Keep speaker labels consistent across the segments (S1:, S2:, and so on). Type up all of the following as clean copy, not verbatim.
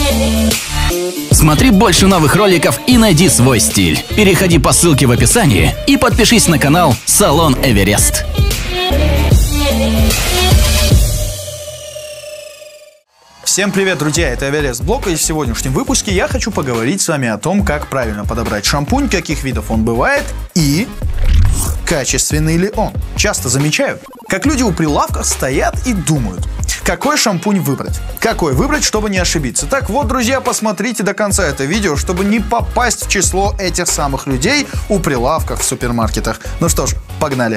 S1: Смотри больше новых роликов и найди свой стиль. Переходи по ссылке в описании и подпишись на канал Салон Эверест.
S2: Всем привет, друзья, это Эверест Блог, и в сегодняшнем выпуске я хочу поговорить с вами о том, как правильно подобрать шампунь, каких видов он бывает и качественный ли он. Часто замечаю, как люди у прилавков стоят и думают, какой шампунь выбрать. Какой выбрать, чтобы не ошибиться. Так вот, друзья, посмотрите до конца это видео, чтобы не попасть в число этих самых людей у прилавков в супермаркетах. Ну что ж, погнали.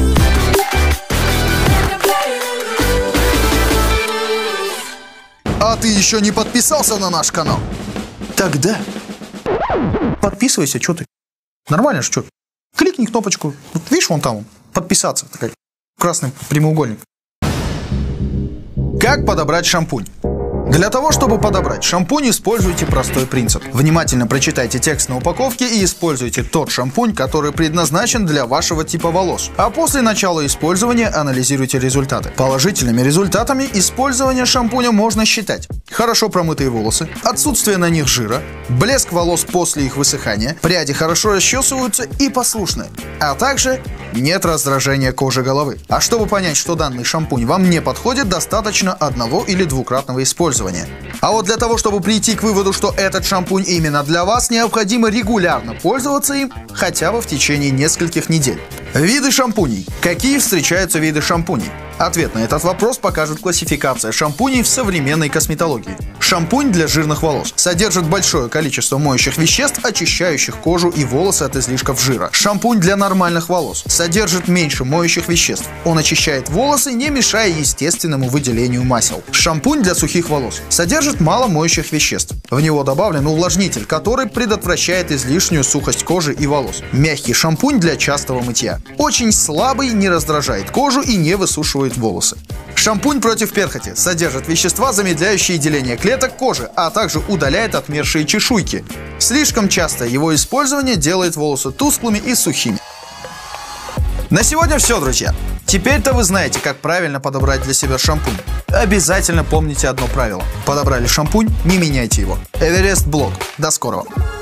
S2: А ты еще не подписался на наш канал? Тогда подписывайся, что ты? Нормально же, что? Кликни кнопочку. Вот видишь, вон там, подписаться. Такой красный прямоугольник. Как подобрать шампунь? Для того, чтобы подобрать шампунь, используйте простой принцип. Внимательно прочитайте текст на упаковке и используйте тот шампунь, который предназначен для вашего типа волос. А после начала использования анализируйте результаты. Положительными результатами использования шампуня можно считать: хорошо промытые волосы, отсутствие на них жира, блеск волос после их высыхания, пряди хорошо расчесываются и послушны, а также нет раздражения кожи головы. А чтобы понять, что данный шампунь вам не подходит, достаточно одного или двукратного использования. А вот для того, чтобы прийти к выводу, что этот шампунь именно для вас, необходимо регулярно пользоваться им хотя бы в течение нескольких недель. Виды шампуней. Какие встречаются виды шампуней? Ответ на этот вопрос покажет классификация шампуней в современной косметологии. Шампунь для жирных волос содержит большое количество моющих веществ, очищающих кожу и волосы от излишков жира. Шампунь для нормальных волос содержит меньше моющих веществ. Он очищает волосы, не мешая естественному выделению масел. Шампунь для сухих волос содержит мало моющих веществ. В него добавлен увлажнитель, который предотвращает излишнюю сухость кожи и волос. Мягкий шампунь для частого мытья. Очень слабый, не раздражает кожу и не высушивает волосы. Шампунь против перхоти содержит вещества, замедляющие деление клеток кожи, а также удаляет отмершие чешуйки. Слишком частое его использование делает волосы тусклыми и сухими. На сегодня все, друзья. Теперь-то вы знаете, как правильно подобрать для себя шампунь. Обязательно помните одно правило: подобрали шампунь, не меняйте его. Эверест Блог. До скорого.